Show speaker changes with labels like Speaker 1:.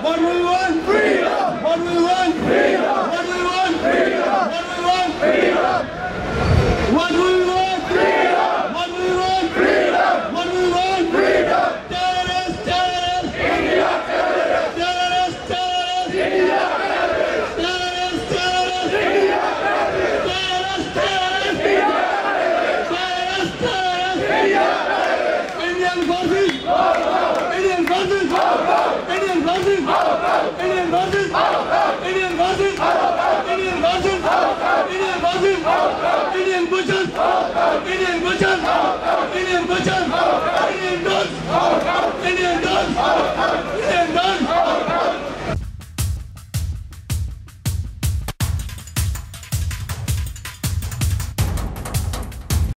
Speaker 1: What we want? Freedom. What we want? Freedom. What we want? Freedom. What we want? Freedom. What we want? Freedom. What we want? Freedom. What we want? Freedom. Terrorists, terrorists. India, terrorists. Terrorists, terrorists. India, terrorists. Terrorists, terrorists. India, terrorists. Terrorists, terrorists. India, terrorists. Terrorists, terrorists. India, terrorists. Indian forces. Indian forces. Indian forces. Indian forces. Indian forces. Indian forces. Indian forces. Indian butchers. Indian butchers.